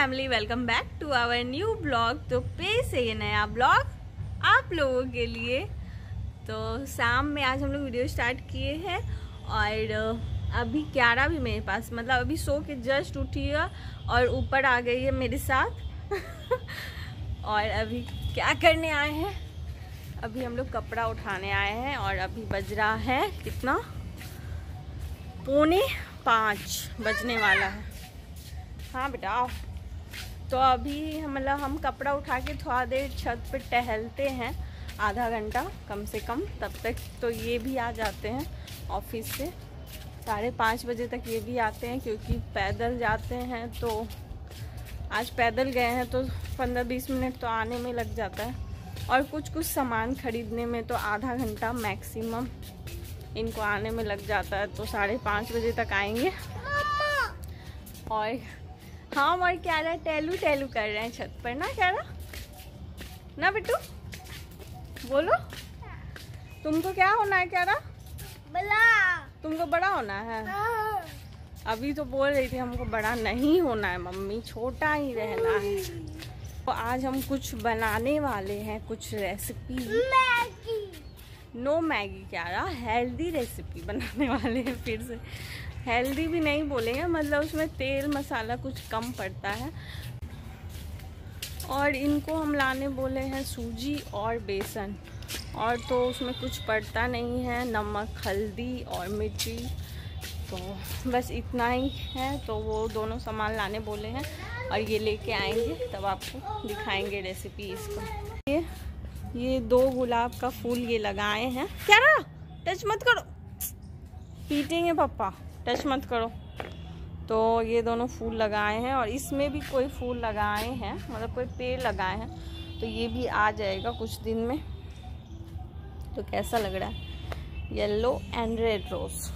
Family, welcome back to our new blog. तो फिर से ये नया ब्लॉग आप लोगों के लिए। तो शाम में आज हम लोग वीडियो स्टार्ट किए हैं और अभी क्यारा भी मेरे पास, मतलब अभी सो के जस्ट उठी है और ऊपर आ गई है मेरे साथ। और अभी क्या करने आए हैं, अभी हम लोग कपड़ा उठाने आए हैं और अभी बज रहा है कितना, 4:45 बजने वाला है। हाँ बेटा आओ। तो अभी मतलब हम कपड़ा उठा के थोड़ा देर छत पे टहलते हैं, आधा घंटा कम से कम। तब तक तो ये भी आ जाते हैं ऑफिस से, 5:30 बजे तक ये भी आते हैं, क्योंकि पैदल जाते हैं। तो आज पैदल गए हैं तो 15-20 मिनट तो आने में लग जाता है, और कुछ सामान खरीदने में तो आधा घंटा मैक्सिमम इनको आने में लग जाता है। तो 5:30 बजे तक आएंगे। और हाँ, और क्या रहा, टहलू कर रहे हैं छत पर ना, क्या रहा ना बिट्टू, बोलो तुमको क्या होना है, क्या रहा, बड़ा, तुमको बड़ा होना है। अभी तो बोल रही थी हमको बड़ा नहीं होना है मम्मी, छोटा ही रहना है। तो आज हम कुछ बनाने वाले हैं, कुछ रेसिपी। नो मैगी क्या रहा, हेल्दी रेसिपी बनाने वाले हैं। फिर से हेल्दी भी नहीं बोलेंगे, मतलब उसमें तेल मसाला कुछ कम पड़ता है। और इनको हम लाने बोले हैं सूजी और बेसन, और तो उसमें कुछ पड़ता नहीं है, नमक, हल्दी और मिर्ची, तो बस इतना ही है। तो वो दोनों सामान लाने बोले हैं और ये लेके आएंगे, तब आपको दिखाएंगे रेसिपी इसको। ये 2 गुलाब का फूल ये लगाए हैं। क्या रहा, टच मत करो, पीटेंगे पापा, टच मत करो। तो ये दोनों फूल लगाए हैं, और इसमें भी कोई फूल लगाए हैं, मतलब कोई पेड़ लगाए हैं। तो ये भी आ जाएगा कुछ दिन में। तो कैसा लग रहा है, येलो एंड रेड रोज।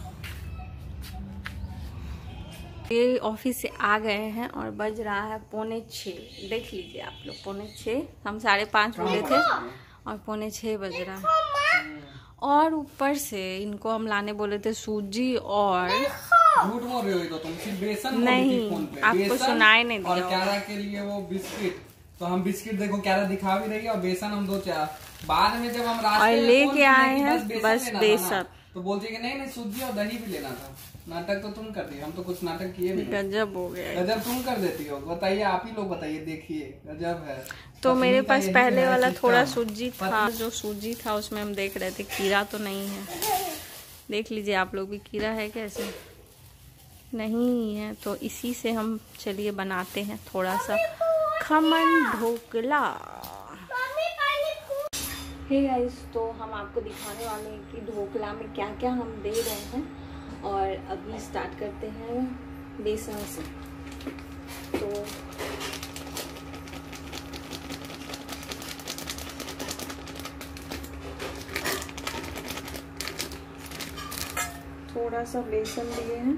ये ऑफिस से आ गए हैं और बज रहा है 5:45। देख लीजिए आप लोग, 5:45, हम 5:30 बोले थे और 5:45 बज रहा है। और ऊपर से इनको हम लाने बोले थे सूजी और झूठ बोल रही हो तुम, सिर्फ बेसन नहीं, फोन पे आपको सुनाई नहीं दिया। और क्यारा के लिए वो बिस्किट, तो हम बिस्किट देखो क्यारा दिखा भी रही है, और बेसन हम 2-4 बाद में जब हम रास्ते में लेके आए हैं बस बेसन। तो बोलती है कि नहीं सूजी और दही भी लेना था। नाटक तो तुम करती हो, हम तो कुछ नाटक किए भी। गजब हो गया, गजब तुम कर देती हो। बताइए, आप ही लोग बताइए, देखिए गजब है। तो मेरे पास पहले वाला थोड़ा सूजी था, जो सूजी था उसमें हम देख रहे थे कीड़ा तो नहीं है। देख लीजिए आप लोग भी, कीड़ा है कैसे, नहीं है। तो इसी से हम चलिए बनाते हैं थोड़ा सा खमन ढोकला। हे गाइस, तो हम आपको दिखाने वाले हैं कि ढोकला में क्या क्या हम दे रहे हैं। और अभी स्टार्ट करते हैं बेसन से। तो थोड़ा सा बेसन लिए हैं,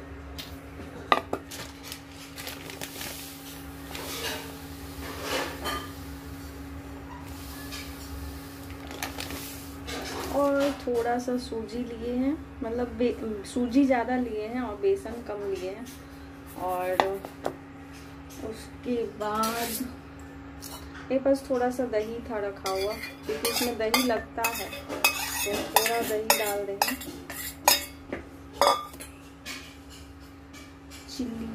और थोड़ा सा सूजी लिए हैं, मतलब सूजी ज़्यादा लिए हैं और बेसन कम लिए हैं। और उसके बाद मेरे पास थोड़ा सा दही था रखा हुआ, क्योंकि इसमें दही लगता है, तो थोड़ा दही डाल देंगे। चिल्ली,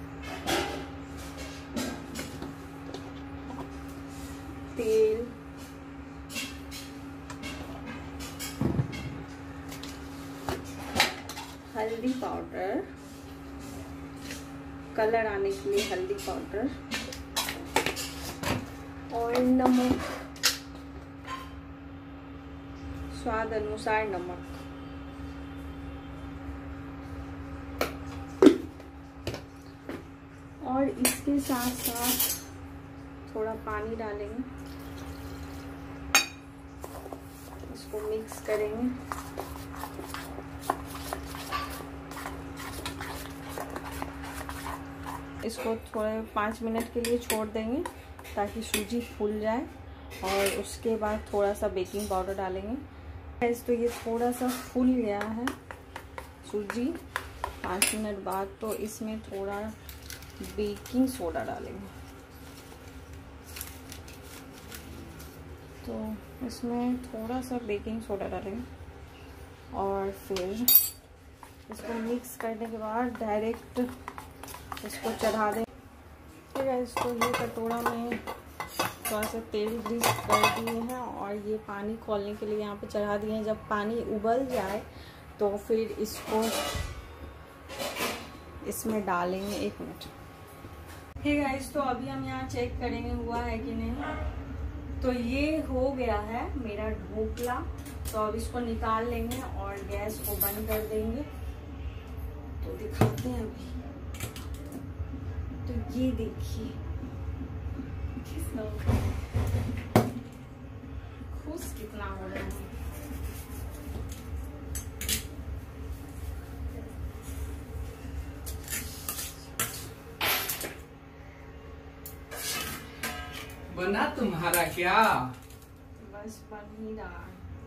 तेल, हल्दी पाउडर, कलर आने के लिए हल्दी पाउडर, और नमक, स्वाद अनुसार नमक। और इसके साथ साथ थोड़ा पानी डालेंगे, इसको मिक्स करेंगे। इसको थोड़े 5 मिनट के लिए छोड़ देंगे ताकि सूजी फूल जाए, और उसके बाद थोड़ा सा बेकिंग पाउडर डालेंगे। तो ये थोड़ा सा फूल गया है सूजी 5 मिनट बाद, तो इसमें थोड़ा बेकिंग सोडा डालेंगे। तो इसमें थोड़ा सा बेकिंग सोडा डालेंगे और फिर इसको मिक्स करने के बाद डायरेक्ट इसको चढ़ा दें। फिर इसको ये कटोरा में थोड़ा सा तेल ग्रीस कर दिए हैं और ये पानी खोलने के लिए यहाँ पे चढ़ा दिए हैं। जब पानी उबल जाए तो फिर इसको इसमें डालेंगे। 1 मिनट। ठीक है गाइस, तो अभी हम यहाँ चेक करेंगे हुआ है कि नहीं। तो ये हो गया है मेरा ढोकला। तो अब इसको निकाल लेंगे और गैस को बंद कर देंगे। तो दिखाते हैं अभी। तो ये देखिए खुश कितना हो रहा है। बना तुम्हारा क्या? बस बन ही रहा।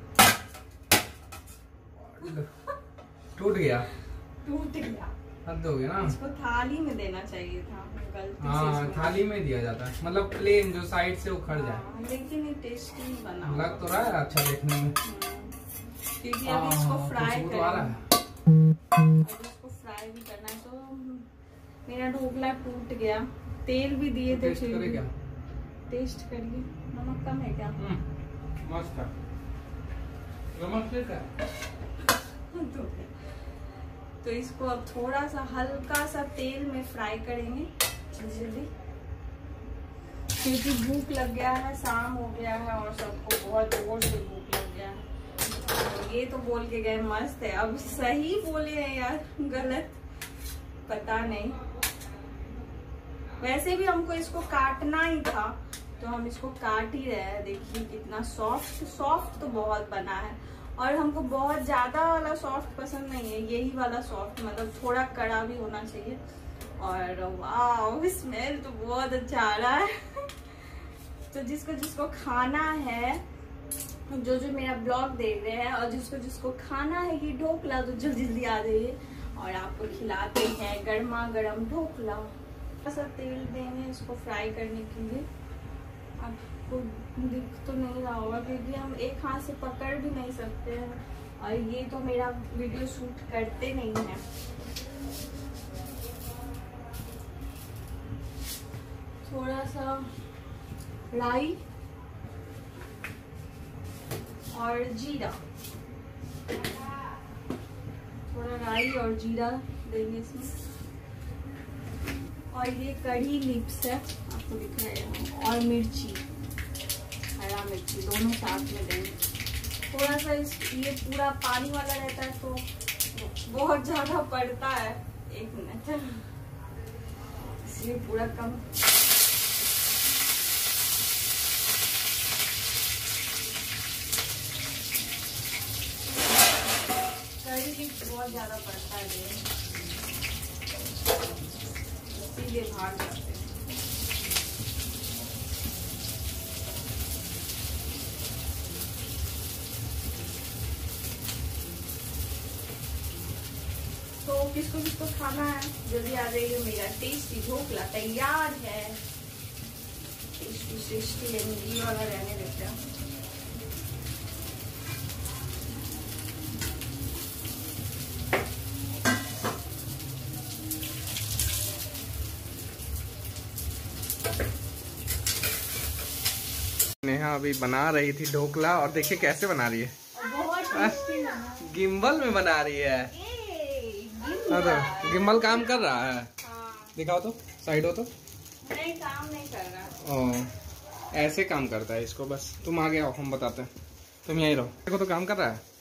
टूट गया। टूट गया। हद हो गया ना। इसको थाली में देना चाहिए था, गलती हाँ, से थाली में दिया जाता है, मतलब प्लेन जो साइड से उखड़ जाए। लेकिन ये टेस्टी बना। लग तो रहा है अच्छा देखने में। क्योंकि अभी इसको फ्राई करेंगे। इसको फ्राई भी करना है। तो मेरा ढोकला टूट गया। तेल भी दिए थे। टेस्ट करें क्या? टेस्ट करिए। नमक कम है क्या? मस्त है। नमक ठीक है। तो इसको अब थोड़ा सा हल्का सा तेल में फ्राई करेंगे जल्दी, क्योंकि भूख लग गया है। शाम हो गया है और सबको बहुत जोर से भूख लग गया है। तो ये तो बोल के गए मस्त है, अब सही बोले हैं यार गलत पता नहीं। वैसे भी हमको इसको काटना ही था तो हम इसको काट ही रहे हैं। देखिए कितना सॉफ्ट तो बहुत बना है। और हमको बहुत ज्यादा वाला सॉफ्ट पसंद नहीं है, यही वाला सॉफ्ट, मतलब थोड़ा कड़ा भी होना चाहिए। और वाह, स्मेल तो बहुत अच्छा आ रहा है। तो जिसको जिसको खाना है, जो मेरा ब्लॉग देख रहे हैं और जिसको खाना है ये ढोकला, तो जल्दी आ जाइए और आपको खिलाते हैं गर्मा गर्म ढोकला। ऐसा तेल देंगे इसको फ्राई करने के लिए। आपको दिख तो नहीं रहा होगा क्योंकि हम एक हाथ से पकड़ भी नहीं सकते हैं और ये तो मेरा वीडियो शूट करते नहीं है। थोड़ा सा राई और जीरा, थोड़ा राई और जीरा देंगे इसमें। और ये कढ़ी लिप्स है, आपको दिख रहा है, और मिर्ची, हरा मिर्ची दोनों साथ में देंगे। थोड़ा सा ये पूरा पानी वाला रहता है तो बहुत ज्यादा पड़ता है। 1 मिनट, इसलिए पूरा कम। कढ़ी लिप्स बहुत ज्यादा पड़ता है, इसीलिए भाग जाते हैं। तो किसको किसको खाना है जल्दी आ जाइए। मेरा टेस्टी ढोकला तैयार है। टेस्टी ये वाला रहने देते हैं। नेहा अभी बना रही थी ढोकला और देखिए कैसे बना रही है। बहुत टेस्टी बना। गिम्बल में बना रही है। तो गिम्बल काम कर रहा है। हाँ। दिखाओ तो, साइड हो तो। नहीं, काम नहीं कर रहा। ओ, ऐसे काम करता है इसको। बस तुम आगे आओ, हम बताते हैं। तुम यहीं रहो। देखो तो काम कर रहा है,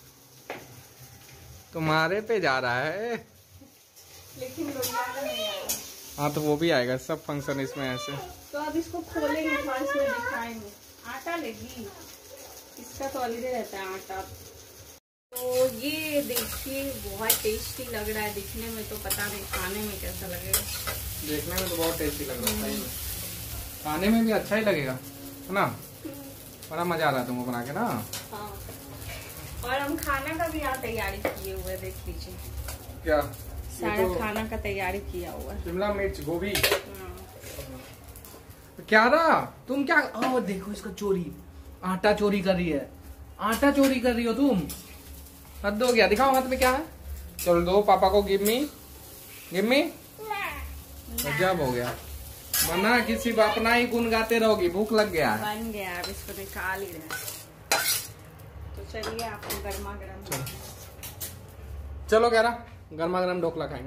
तुम्हारे पे जा रहा है। लेकिन लोहिया का नहीं आया। हाँ तो वो भी आएगा, सब फंक्शन इसमें ऐसे। तो अब इसको खोलेंगे, थोड़ा इसमें दिखाएंगे। आटा लेगी, इसका तो अलग रहता है आटा। तो ये देखिए बहुत टेस्टी लग रहा है दिखने में, तो पता नहीं खाने में कैसा लगेगा। देखने में तो बहुत टेस्टी लग रहा है, खाने में भी अच्छा ही लगेगा, है ना। बड़ा मजा आ रहा है तुमको बना के ना। हाँ। और हम खाना का भी यहाँ तैयारी किए हुए, देख लीजिए। क्या सारा खाना का तैयारी किया हुआ है। शिमला मिर्च, गोभी। क्या रहा तुम क्या? ओ देखो इसका चोरी, आटा चोरी कर रही है, आटा चोरी कर रही हो तुम। हद हो गया, दिखाओ हाथ में क्या है। चलो दो पापा को, गिव मी, गिव मी। गजब हो गया। बना किसी अपना ही गुन गाते रहोगी, भूख लग गया है। बन गया, अब इसको निकाल ही रहे। तो चलिए आपको गर्मा गर्म, चलो कह रहा गर्मा गर्म ढोकला खाएंगे।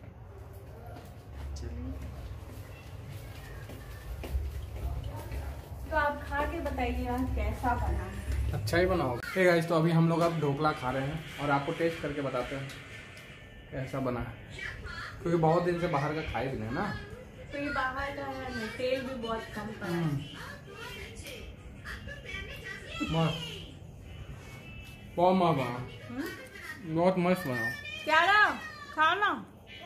तो आप खा के बताइए कैसा बना है। अच्छा ही बना होगा। ठीक है, तो अभी हम लोग अब ढोकला खा रहे हैं और आपको टेस्ट करके बताते हैं कैसा बना है, क्योंकि बहुत दिन से बाहर का खाए भी नहीं ना। तो ये बाहर का है, तेल भी बहुत कम पड़ा है। मस्त, बहुत मस्त बना, बहुत मस्त बना। क्या रहा खाना?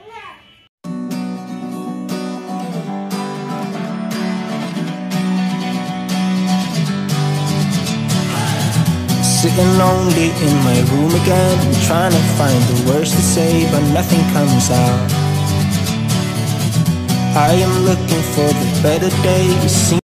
Sitting lonely in my room again, trying to find the words to say, but nothing comes out. I am looking for the better days.